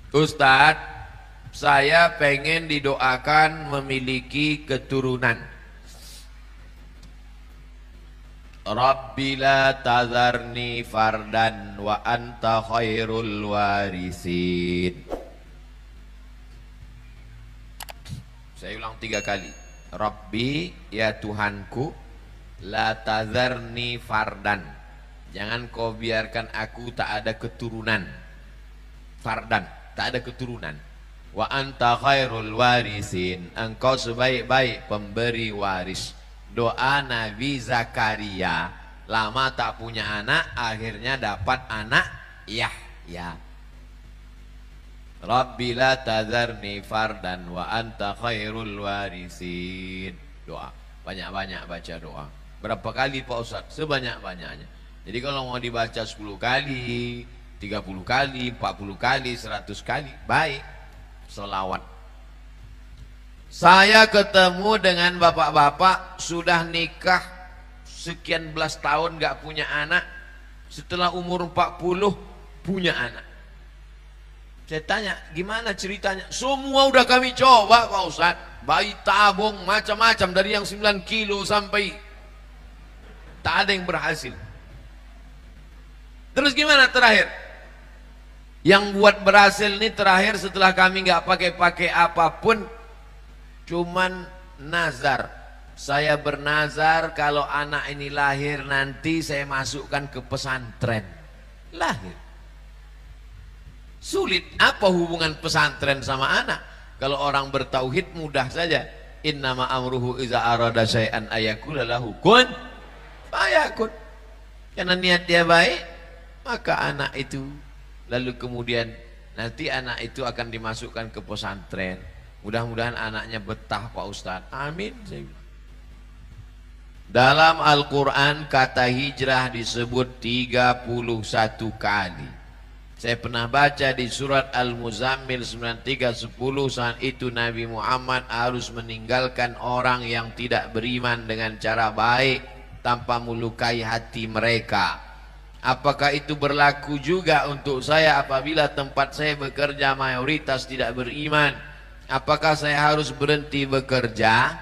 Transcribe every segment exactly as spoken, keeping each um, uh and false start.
Ustadz, saya pengen didoakan memiliki keturunan. Rabbi la tazarni fardan wa anta khairul warisin. Saya ulang tiga kali. Rabbi, ya Tuhanku, la tazarni fardan, jangan kau biarkan aku tak ada keturunan. Fardan, tak ada keturunan. Wa anta khairul warisin, engkau sebaik-baik pemberi waris. Doa Nabi Zakaria, lama tak punya anak, akhirnya dapat anak Yahya. Rabbi la tazarni fardan wa anta khairul warisin. Doa, banyak-banyak baca doa. Berapa kali Pak Ustadz? Sebanyak-banyaknya. Jadi kalau mau dibaca sepuluh kali, tiga puluh kali, empat puluh kali, seratus kali, baik. Selawat. Saya ketemu dengan bapak-bapak sudah nikah sekian belas tahun gak punya anak, setelah umur empat puluh punya anak. Saya tanya, gimana ceritanya? Semua udah kami coba Pak Ustadz, bayi tabung macam-macam dari yang sembilan kilo sampai tak ada yang berhasil. Terus gimana terakhir? Yang buat berhasil ini terakhir setelah kami gak pakai-pakai apapun, cuman nazar. Saya bernazar kalau anak ini lahir nanti saya masukkan ke pesantren. Lahir. Sulit. Apa hubungan pesantren sama anak? Kalau orang bertauhid mudah saja. Innama amruhu iza arada syai'an ayakula lahu kun fayakun. Karena niat dia baik, maka anak itu lalu kemudian nanti anak itu akan dimasukkan ke pesantren. Mudah-mudahan anaknya betah Pak Ustadz. Amin. Dalam Al-Quran kata hijrah disebut tiga puluh satu kali. Saya pernah baca di surat Al-Muzammil sembilan puluh tiga sepuluh, saat itu Nabi Muhammad harus meninggalkan orang yang tidak beriman dengan cara baik tanpa melukai hati mereka. Apakah itu berlaku juga untuk saya apabila tempat saya bekerja mayoritas tidak beriman? Apakah saya harus berhenti bekerja?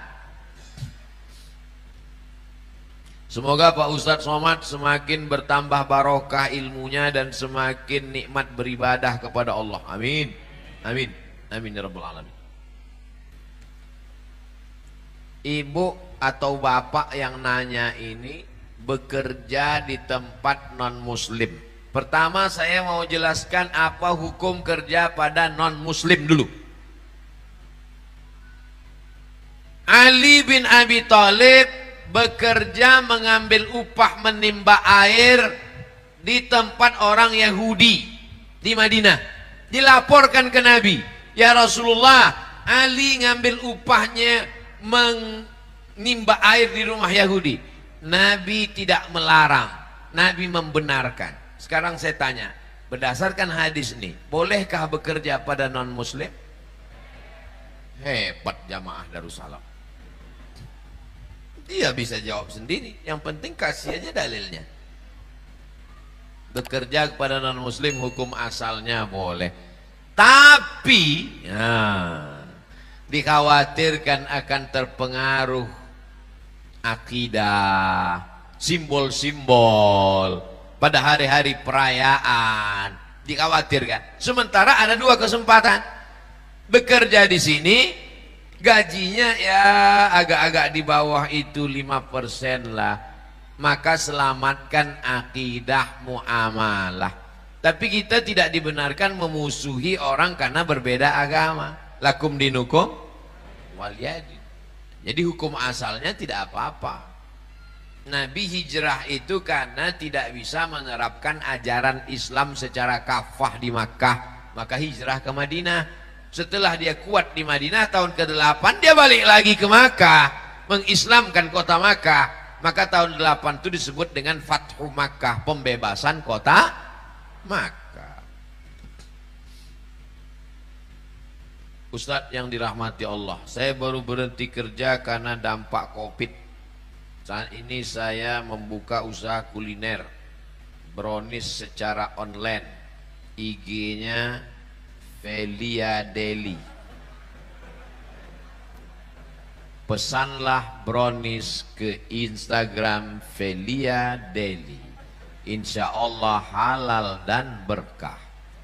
Semoga Pak Ustadz Somad semakin bertambah barokah ilmunya dan semakin nikmat beribadah kepada Allah. Amin. Amin. Amin ya rabbal alamin. Ibu atau bapak yang nanya ini bekerja di tempat non muslim. Pertama saya mau jelaskan apa hukum kerja pada non muslim dulu. Ali bin Abi Thalib bekerja mengambil upah menimba air di tempat orang Yahudi di Madinah. Dilaporkan ke Nabi, ya Rasulullah, Ali ngambil upahnya menimba air di rumah Yahudi. Nabi tidak melarang, Nabi membenarkan. Sekarang saya tanya, berdasarkan hadis ini, bolehkah bekerja pada non muslim? Hebat jamaah Darussalam. Dia bisa jawab sendiri. Yang penting kasih aja dalilnya. Bekerja kepada non muslim hukum asalnya boleh. Tapi ya, dikhawatirkan akan terpengaruh akidah, simbol-simbol pada hari-hari perayaan. Dikhawatirkan. Sementara ada dua kesempatan. Bekerja di sini gajinya ya agak-agak di bawah itu lima persen lah, maka selamatkan akidah muamalah. Tapi kita tidak dibenarkan memusuhi orang karena berbeda agama. Lakum dinukum waliyadin. Jadi hukum asalnya tidak apa-apa. Nabi hijrah itu karena tidak bisa menerapkan ajaran Islam secara kafah di Makkah, maka hijrah ke Madinah. Setelah dia kuat di Madinah tahun ke delapan dia balik lagi ke Makkah, mengislamkan kota Makkah. Maka tahun delapan itu disebut dengan Fathu Makkah, pembebasan kota Makkah. Ustadz yang dirahmati Allah, saya baru berhenti kerja karena dampak Covid. Saat ini saya membuka usaha kuliner brownies secara online. I G-nya Velia Deli. Pesanlah brownies ke Instagram Velia Deli. Insya Allah halal dan berkah.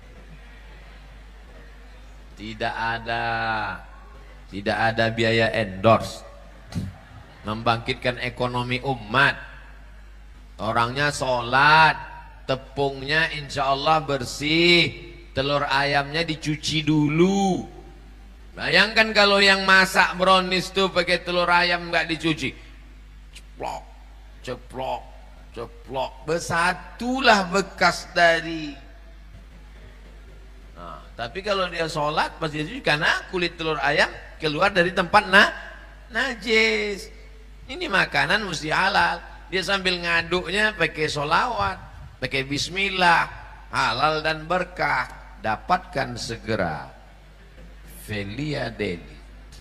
Tidak ada tidak ada biaya endorse. Membangkitkan ekonomi umat. Orangnya sholat, tepungnya insya Allah bersih, telur ayamnya dicuci dulu. Bayangkan kalau yang masak brownies tuh pakai telur ayam nggak dicuci, ceplok, ceplok, ceplok, bersatulah bekas dari. Nah, tapi kalau dia sholat pasti dicuci karena kulit telur ayam keluar dari tempat nah, najis. Ini makanan mesti halal. Dia sambil ngaduknya pakai sholawat, pakai bismillah, halal dan berkah. Dapatkan segera Velia Deli.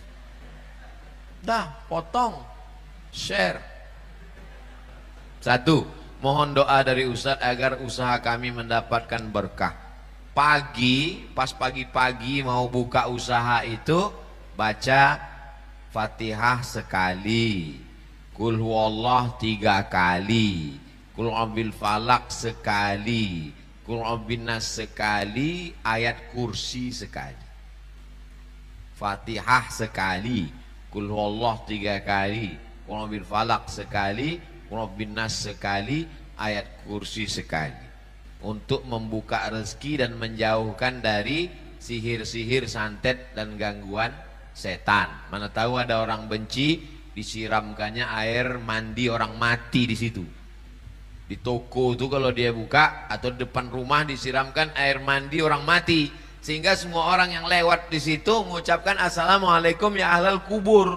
Dah, potong, share. Satu, mohon doa dari Ustadz agar usaha kami mendapatkan berkah. Pagi, pas pagi-pagi mau buka usaha itu, baca Fatihah sekali, Qul huwallah tiga kali, Qul a'udzu falak sekali, Qul a'udzu nas sekali, ayat kursi sekali. Fatihah sekali, Qul huwallah tiga kali, Qul a'udzu falak sekali, Qul a'udzu nas sekali, ayat kursi sekali. Untuk membuka rezeki dan menjauhkan dari sihir-sihir, santet dan gangguan setan. Mana tahu ada orang benci, disiramkannya air mandi orang mati di situ. Di toko tuh kalau dia buka atau depan rumah disiramkan air mandi orang mati, sehingga semua orang yang lewat di situ mengucapkan assalamualaikum ya ahlal kubur.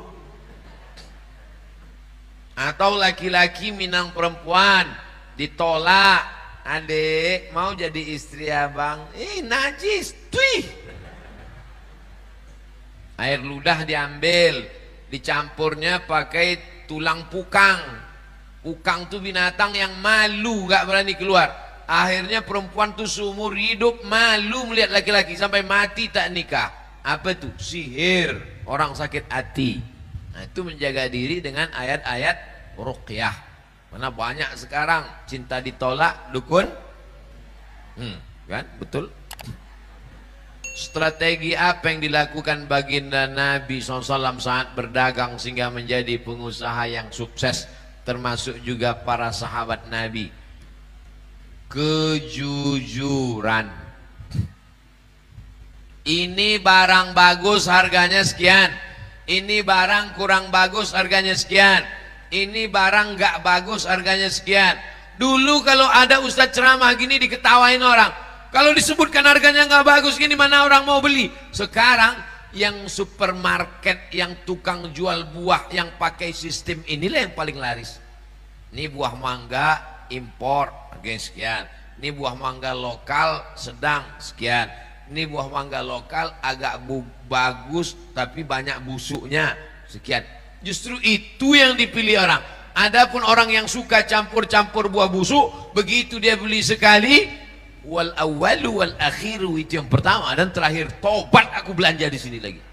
Atau laki-laki minang perempuan ditolak, adik mau jadi istri abang, ih najis, tuih. Air ludah diambil, dicampurnya pakai tulang pukang. Pukang tuh binatang yang malu, gak berani keluar. Akhirnya perempuan tuh seumur hidup malu melihat laki-laki sampai mati tak nikah. Apa tuh? Sihir, orang sakit hati. Nah, itu menjaga diri dengan ayat-ayat ruqyah. Karena banyak sekarang cinta ditolak dukun. Hmm, kan? Betul. Strategi apa yang dilakukan baginda Nabi shallallahu alaihi wasallam saat berdagang sehingga menjadi pengusaha yang sukses, termasuk juga para sahabat Nabi? Kejujuran. Ini barang bagus harganya sekian, ini barang kurang bagus harganya sekian, ini barang gak bagus harganya sekian. Dulu kalau ada ustadz ceramah gini diketawain orang, kalau disebutkan harganya nggak bagus gini mana orang mau beli. Sekarang yang supermarket, yang tukang jual buah yang pakai sistem inilah yang paling laris. Ini buah mangga impor harganya sekian, ini buah mangga lokal sedang sekian, ini buah mangga lokal agak bagus tapi banyak busuknya sekian. Justru itu yang dipilih orang. Adapun orang yang suka campur-campur buah busuk, begitu dia beli sekali, wal awwalu wal akhiru, itu yang pertama dan terakhir, tobat aku belanja di sini lagi.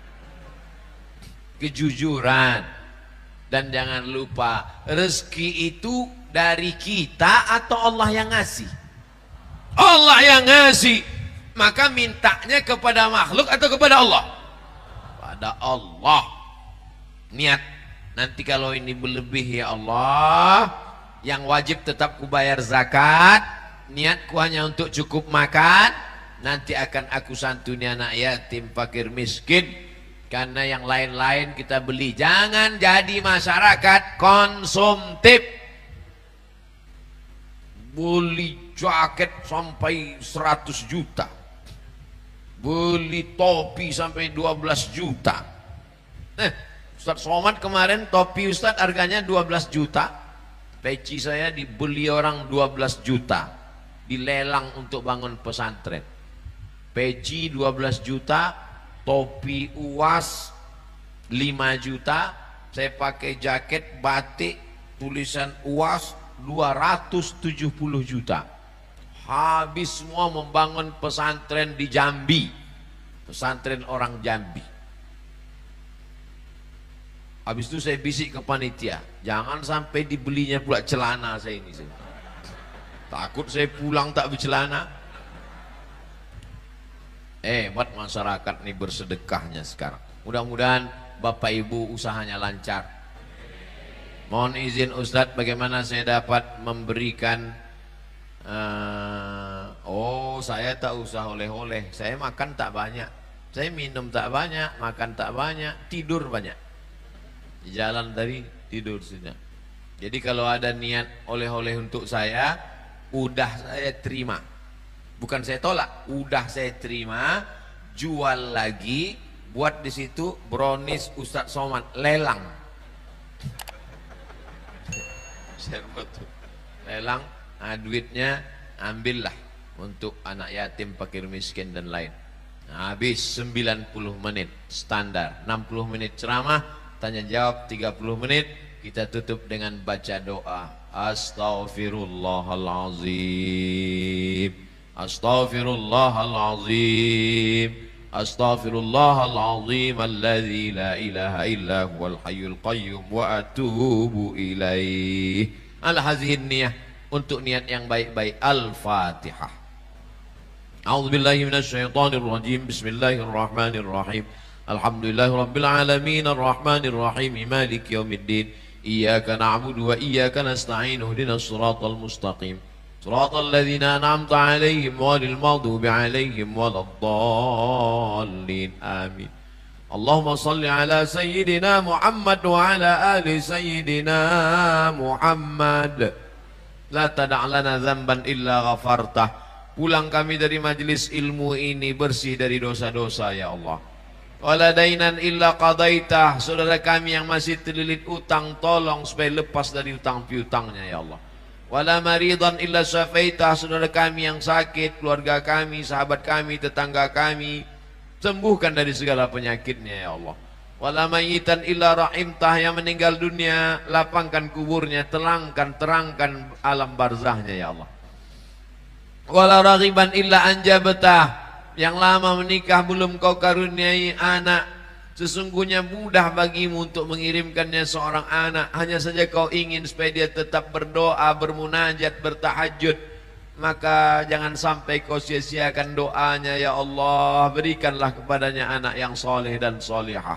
Kejujuran. Dan jangan lupa rezeki itu dari kita atau Allah yang ngasih? Allah yang ngasih. Maka mintanya kepada makhluk atau kepada Allah? Pada Allah. Niat, nanti kalau ini berlebih ya Allah, yang wajib tetap kubayar zakat, niatku hanya untuk cukup makan, nanti akan aku santuni anak yatim, fakir, miskin, karena yang lain-lain kita beli. Jangan jadi masyarakat konsumtif, beli jaket sampai seratus juta, beli topi sampai dua belas juta. Eh, Ustadz Somad kemarin topi Ustadz harganya dua belas juta, peci saya dibeli orang dua belas juta, dilelang untuk bangun pesantren. Peci dua belas juta, topi uas lima juta, saya pakai jaket batik tulisan uas dua ratus tujuh puluh juta. Habis semua membangun pesantren di Jambi. pesantren orang Jambi. Habis itu saya bisik ke panitia, jangan sampai dibelinya pula celana saya ini. Saya. Takut saya pulang tak bercelana. Eh, buat masyarakat nih bersedekahnya sekarang. Mudah-mudahan Bapak Ibu usahanya lancar. Mohon izin Ustadz, bagaimana saya dapat memberikan uh, oh saya tak usah oleh-oleh, saya makan tak banyak, saya minum tak banyak, makan tak banyak, tidur banyak. Di jalan tadi tidur sudah. Jadi kalau ada niat oleh-oleh untuk saya, udah saya terima. Bukan saya tolak, udah saya terima. Jual lagi, buat di situ brownies Ustadz Somad, lelang. Saya buat lelang, nah, duitnya ambillah untuk anak yatim, fakir miskin dan lain. Nah, habis sembilan puluh menit standar, enam puluh menit ceramah, tanya jawab tiga puluh menit, kita tutup dengan baca doa. Astaghfirullahalazim, astaghfirullahalazim, astaghfirullahalazim alladzi la ilaha illa huwal hayyul qayyum wa atubu ilaih. Al-hazihin niyah, untuk niat yang baik-baik. Al-Fatihah. A'udzubillahi minasyaitonir rajim. Bismillahirrahmanirrahim. Alhamdulillahi rabbil alamin arrahmanir rahim maliki yaumiddin. Iyyaka na'budu wa iyyaka nasta'in ihdinas siratal mustaqim. Siratal ladzina an'amta 'alaihim ghairil maghdubi 'alaihim waladdallin. Amin. Allahumma salli ala sayyidina Muhammad wa ala ali sayyidina Muhammad. La tada' lana dzamban illa ghafartah. Pulang kami dari majelis ilmu ini bersih dari dosa-dosa ya Allah. Wala dainan illa qadaitah. Saudara kami yang masih terlilit utang, tolong supaya lepas dari utang piutangnya ya Allah. Wala maridan illa syafaitah. Saudara kami yang sakit, keluarga kami, sahabat kami, tetangga kami, sembuhkan dari segala penyakitnya ya Allah. Wala mayitan illa rahimtah. Yang meninggal dunia, lapangkan kuburnya, telangkan, terangkan alam barzahnya ya Allah. Wala raghiban illa anjabtah. Yang lama menikah belum kau karuniai anak, sesungguhnya mudah bagimu untuk mengirimkannya seorang anak. Hanya saja kau ingin supaya dia tetap berdoa, bermunajat, bertahajud. Maka jangan sampai kau sia-siakan doanya ya Allah. Berikanlah kepadanya anak yang soleh dan solihah.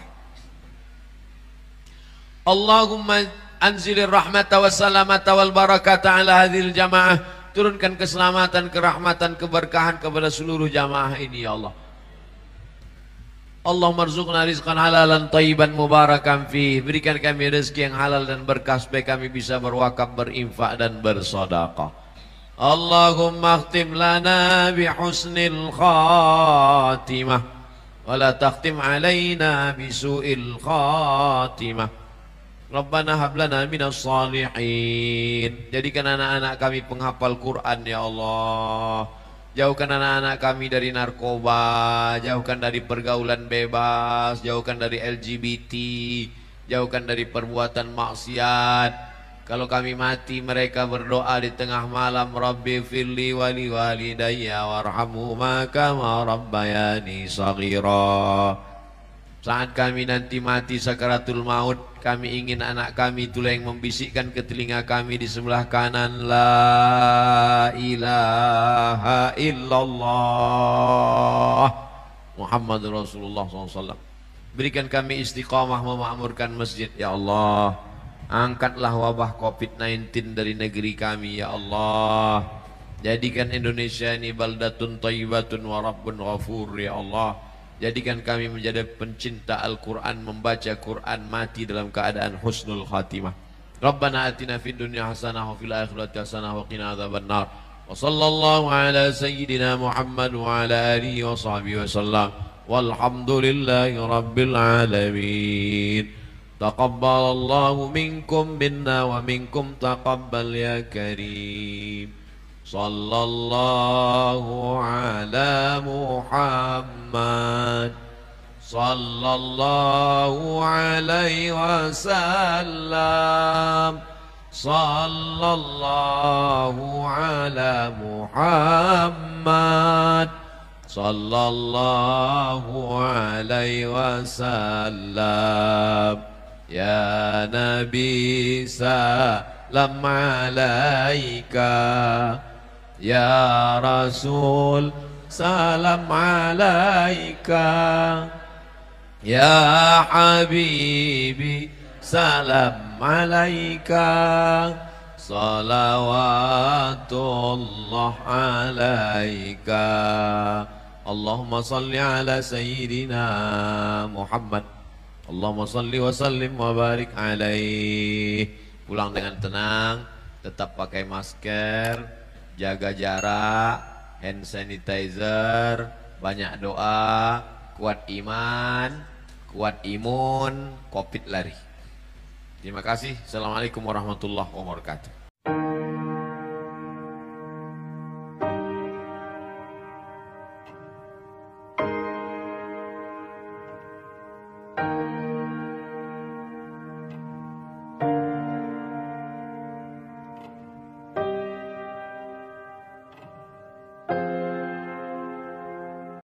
Allahumma anzilir rahmata wassalamata wal barakata ala hadhil jamaah. Turunkan keselamatan, kerahmatan, keberkahan kepada seluruh jamaah ini ya Allah. Allahumma rzuqna rizqan halalan thayyiban mubarakan fih. Berikan kami rezeki yang halal dan berkah supaya kami bisa berwakaf, berinfak dan bersedekah. Allahumma khtim lana bi husnil khatimah wa la takhtim alaina bi su'il khatimah. Rabbana hablana minas salihin. Jadikan anak-anak kami penghafal Quran ya Allah. Jauhkan anak-anak kami dari narkoba, jauhkan dari pergaulan bebas, jauhkan dari L G B T, jauhkan dari perbuatan maksiat. Kalau kami mati, mereka berdoa di tengah malam, Rabbi firli wali walidayya warhamhuma kama rabbayani shaghira. Saat kami nanti mati sakaratul maut, kami ingin anak kami itulah yang membisikkan ke telinga kami di sebelah kanan, La ilaha illallah Muhammad Rasulullah shallallahu alaihi wasallam. Berikan kami istiqamah memakmurkan masjid ya Allah. Angkatlah wabah covid sembilan belas dari negeri kami ya Allah. Jadikan Indonesia ini baldatun thayyibatun wa rabbun ghafur ya Allah. Jadikan kami menjadi pencinta Al-Quran, membaca Quran, mati dalam keadaan husnul khatimah. Rabbana atina fid dunya hasanah wa fil akhirati hasanah wa qina adzabannar. Wa sallallahu ala sayyidina Muhammad wa ala alihi wa sahbihi wa sallam. Walhamdulillahi rabbil alamin. Taqabbalallahu minkum minna wa minkum taqabbal ya karim. Sallallahu ala Muhammad sallallahu alaihi wasallam. Sallallahu ala Muhammad sallallahu alaihi wasallam. Ya Nabi salam alaika, ya Rasul salam alaika, ya Habibi salam alaika, salawatullah alaika. Allahumma salli ala sayyidina Muhammad, Allahumma salli wa sallim wa barik alaih. Pulang dengan tenang, tetap pakai masker, jaga jarak, hand sanitizer, banyak doa, kuat iman, kuat imun, Covid lari. Terima kasih. Assalamualaikum warahmatullahi wabarakatuh.